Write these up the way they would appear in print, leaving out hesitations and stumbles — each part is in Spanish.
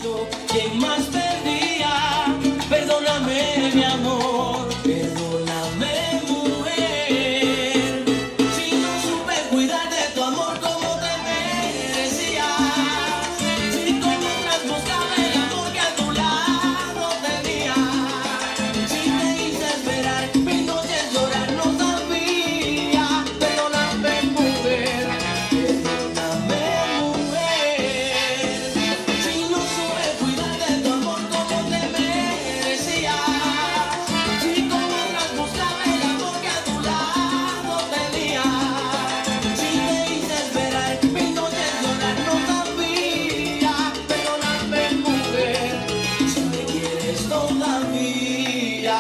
yo quien más perdía. Perdóname, mi amor, perdóname, mujer, si no supe cuidar de tu amor como te merecías, si como otras buscaba el amor que a tu lado tenía, si te hice esperar mis noches llorar no sabía. Perdóname, mujer, perdóname, mujer, si no supe cuidar de tu amor como te merecías, si como otras buscaba el amor que a tu lado tenía, si te hice esperar mis noches llorar no sabía. Perdóname, mujer, si me quieres todavía.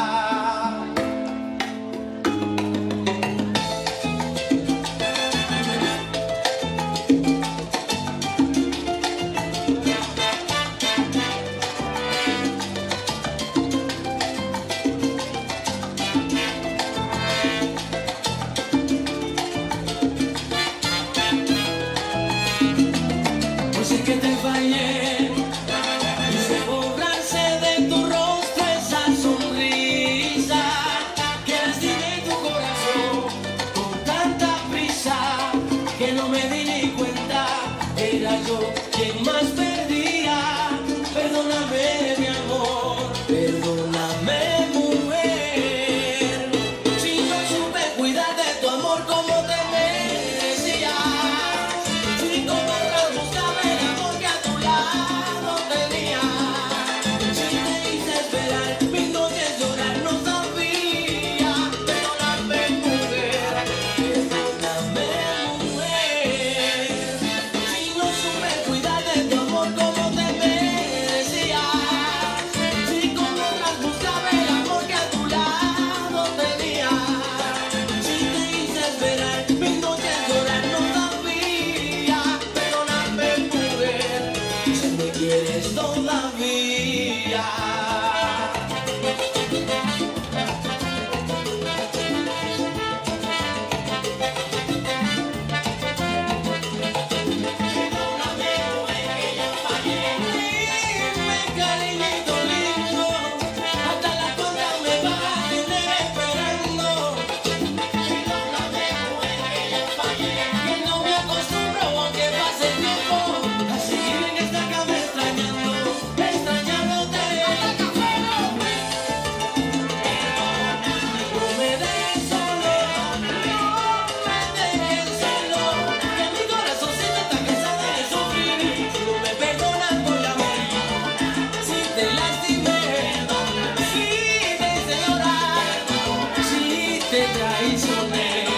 Pues sé que te fallé, hice borrarse de tu rostro esa sonrisa que lastimé tu corazón con tanta prisa que no me di ni cuenta, era yo quien más perdía. Perdóname, mi amor, perdóname, mujer, si no supe cuidar de tu amor como te merecías, si como otras buscaba el amor que a tu lado tenía, si te hice esperar mis noches llorar no sabía. Perdóname, mujer, perdóname, mujer, si no supe cuidar de tu amor como te merecías, si como otras buscaba el amor que a tu lado tenía, si te hice esperar mis noches llorar no sabía. Perdóname, mujer, si me quieres todavía. Perdóname, mujer, que yo fallé. Dime, cariñito lindo, hasta las cuantas me vas a tener esperando. Perdóname, mujer, que yo fallé, que no me acostumbro aunque pase el tiempo a seguir en esta cama extrañando, extrañándote. No me dejes solo, no me dejes solo, que mi corazoncito está cansado de sufrir. Si no me perdonas voy a morir, si te lastimé, si te hice llorar, si te traicioné.